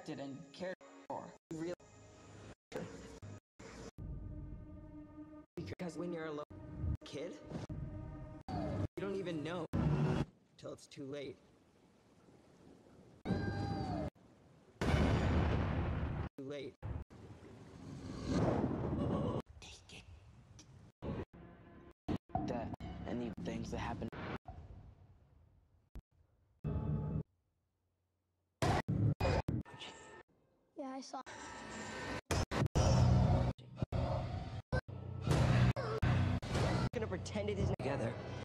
respected and cared for. You really because when you're a little kid, you don't even know till it's too late. Too late. That any things that happen. Yeah, I saw. Gonna pretend it isn't together.